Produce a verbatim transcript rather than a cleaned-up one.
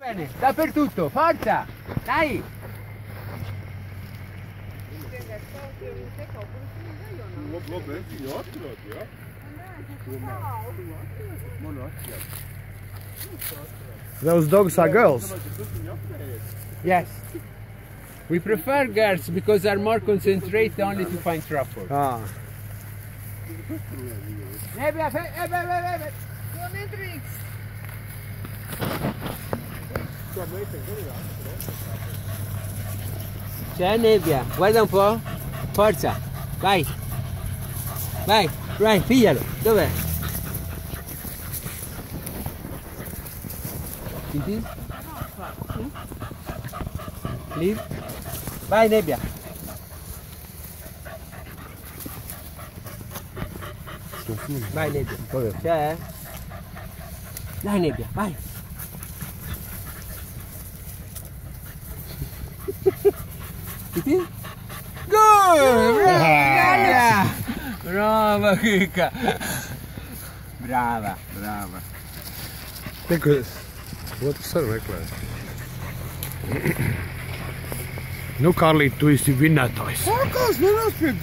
Bene, dappertutto, forza! Dai! Those dogs are girls. Yes. We prefer girls because they're more concentrated only to find truffle. Ah. Nebbia, fe- eh, beh, beh, beh, beh. C'è nebbia, guarda un po'. Forza, vai. Vai, vai, piglialo. Dov'è? Senti? Lì? Vai nebbia. Vai nebbia. C'è? Dai nebbia, vai. Senti? Good! Brava! Brava Chicca! Brava, brava. Think of what the sun like. Nu kā līdz tu esi vinētājs. Sākās, nenāc pie